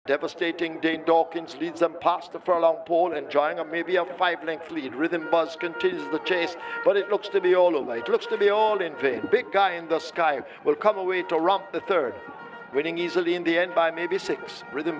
Devastating Dane Dawkins leads them past the furlong pole, enjoying maybe a 5-length lead. Rhythm Buzz continues the chase, but it looks to be all over. It looks to be all in vain. Big Guy in the Sky will come away to romp the third, winning easily in the end by maybe 6. Rhythm